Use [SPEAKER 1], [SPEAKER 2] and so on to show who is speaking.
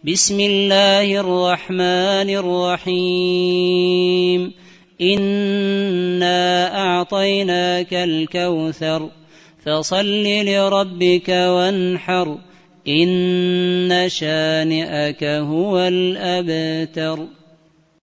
[SPEAKER 1] بسم الله الرحمن الرحيم إنا أعطيناك الكوثر فصل لربك وانحر إن شانئك هو الأبتر.